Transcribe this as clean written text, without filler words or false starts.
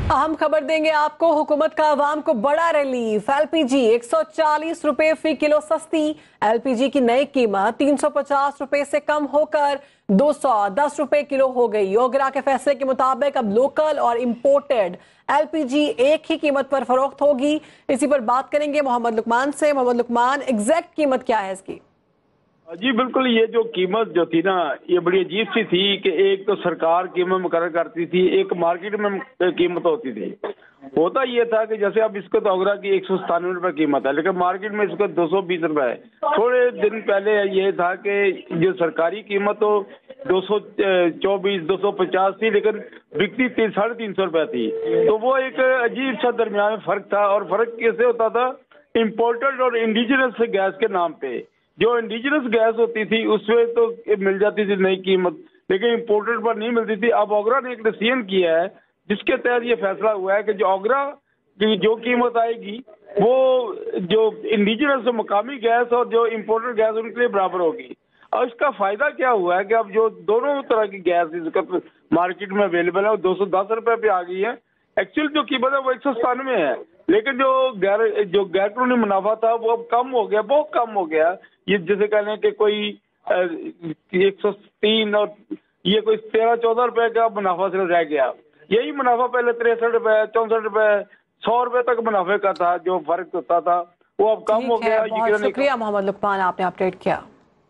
اہم خبر دیں گے آپ کو، حکومت کا عوام کو بڑا ریلیف۔ ایل پی جی 140 روپے فی کلو سستی۔ ایل پی جی کی نئی قیمت 350 روپے سے کم ہو کر 210 روپے کلو ہو گئی۔ اوگرا کے فیصلے کے مطابق اب لوکل اور امپورٹڈ ایل پی جی ایک ہی قیمت پر فروخت ہوگی۔ اسی پر بات کریں گے محمد لقمان سے۔ محمد لقمان، ایگزیکٹ قیمت کیا ہے اس کی؟ جی بالکل، یہ جو قیمت جو تھی نا، یہ بڑی عجیب سی تھی کہ ایک تو سرکار قیمت مقرر کرتی تھی، ایک مارکیٹ میں قیمت ہوتی تھی۔ ہوتا یہ تھا کہ جیسے اب اس کو تو اوگرا کی 197 روپے قیمت ہے، لیکن مارکیٹ میں اس کو 220 روپے ہے۔ تھوڑے دن پہلے یہ تھا کہ جو سرکاری قیمت تو 224 250 تھی، لیکن بکتی 350 روپے تھی۔ تو وہ ایک عجیب سا درمیان میں فرق تھا، اور فرق کیسے ہوتا تھا؟ امپورٹڈ اور انڈیجنس گیس کے نام پہ۔ جو انڈیجنس گیس ہوتی تھی اس میں تو مل جاتی تھی نئی قیمت، لیکن امپورٹڈ پر نہیں ملتی تھی۔ اب اوگرا نے ایک ڈیسیژن کیا ہے جس کے تحت یہ فیصلہ ہوا ہے کہ جو اوگرا کی جو قیمت آئے گی وہ جو انڈیجنس مقامی گیس اور جو امپورٹڈ گیس ان کے لیے برابر ہوگی۔ اور اس کا فائدہ کیا ہوا ہے کہ اب جو دونوں طرح کی گیس اس وقت مارکیٹ میں اویلیبل ہے وہ 210 روپے پہ آ گئی ہے۔ ایکچوئل جو قیمت ہے وہ 197 ہے، لیکن جو غیر قانونی منافع تھا وہ اب کم ہو گیا، بہت کم ہو گیا۔ یہ جیسے کہہ لیں کہ کوئی 103 اور یہ کوئی 13-14 روپے کا منافع صرف رہ گیا۔ یہی منافع پہلے 63 روپے 64 روپے 100 روپے تک منافع کا تھا، جو فرق ہوتا تھا وہ اب کم ہو گیا۔ بہت شکریہ محمد لقمان، آپ نے اپڈیٹ کیا۔